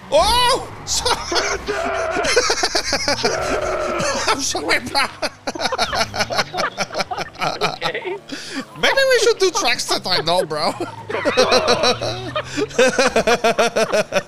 Oh! I'm sorry, bro. Okay. Maybe we should do tracks that I know, bro.